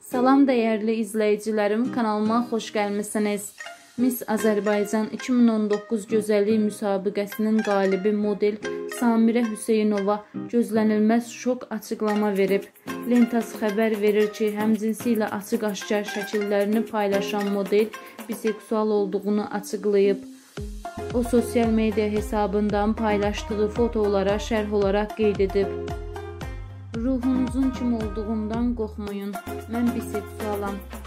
Salam dəyərli izləyicilərim, kanalıma xoş gəlmisiniz. Miss Azərbaycan 2019 gözəllik müsabiqəsinin qalibi model Samirə Hüseynova gözlənilməz şok açıqlama verib. Lentas xəbər verir ki, həmcinsi ilə açıq-aşkar şəkillərini paylaşan model biseksual olduğunu açıqlayıb. O, sosial media hesabından paylaşdığı fotolara şərh olaraq qeyd edib. Ruhunuzun kim olduğundan qorxmayın, mən biseksualam.